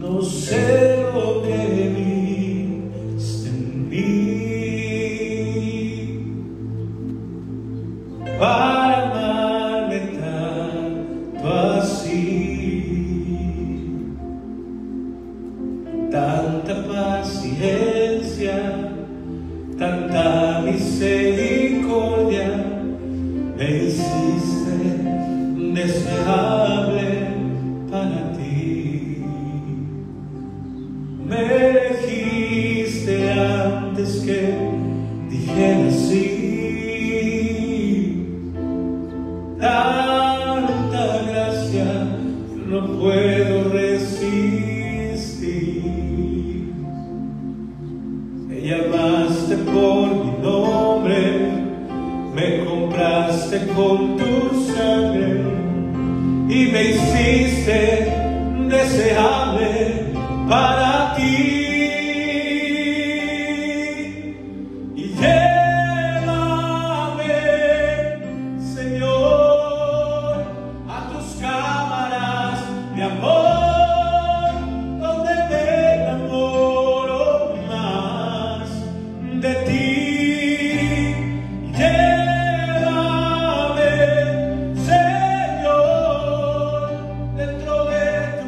No sé lo que viste en mí para amarme tanto así, tanta paciencia, tanta misericordia, me hiciste deseable para ti. Me elegiste antes que dijera sí. Tanta gracia no puedo resistir. Me llamaste por mi nombre, me compraste con tu sangre y me hiciste deseable para ti. Y llévame, Señor, a tus cámaras de amor, donde me enamoro más de ti. Llévame, Señor, dentro de tu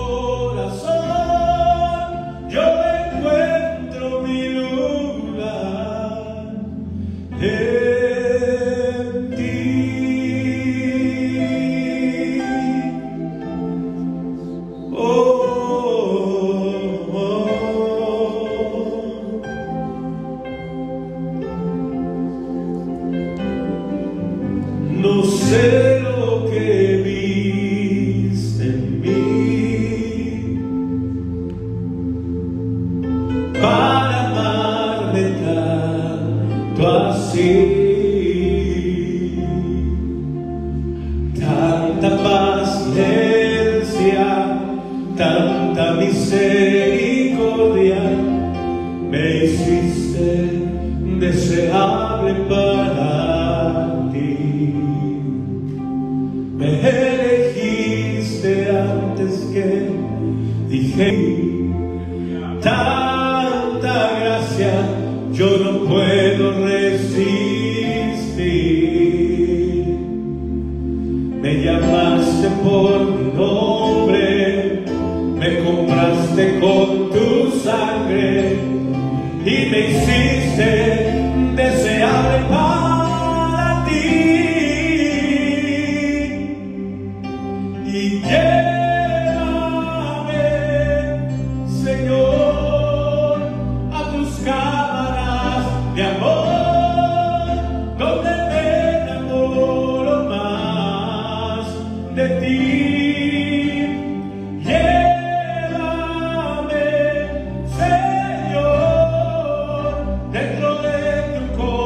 corazón. Yo encuentro mi lugar en ti. Oh, oh, oh. No sé lo que viste en mí para amarme tanto así, tanta paciencia, tanta misericordia, me hiciste deseable para ti. Me elegiste antes que dije. Tanta gracia yo no puedo resistir. Me llamaste por mi nombre, me compraste con tu sangre y me hiciste deseable para ti. Y llévame, Señor, a tus cámaras de amor, donde me enamoro más de ti. Llévame, Señor, dentro de tu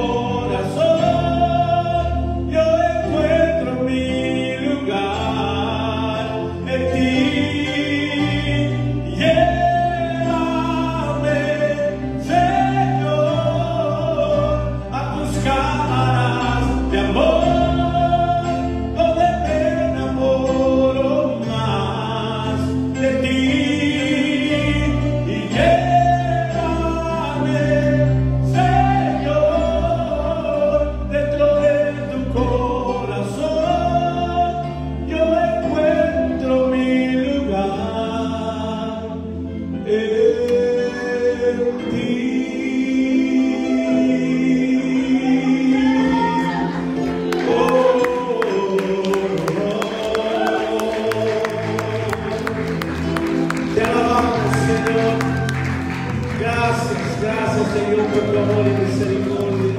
corazón. Yo encuentro mi lugar en ti. Llévame, Señor, a tus cámaras de amor, donde me enamoro más de ti. Y llévame, Señor, dentro de tu corazón. Yo encuentro mi lugar en ti. Oh, oh, oh. Te alabamos, Señor. Gracias, gracias, Señor, por tu amor y misericordia.